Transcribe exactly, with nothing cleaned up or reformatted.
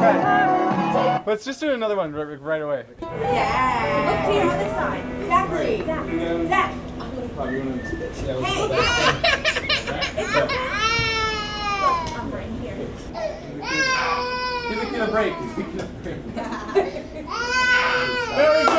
Okay. Let's just do another one right, right away. Yeah. Look to your other side. Exactly. Zach. Zach. Hey. It's okay. Look, I'm right here. Give the kid a break. Give the kid a break. Very good.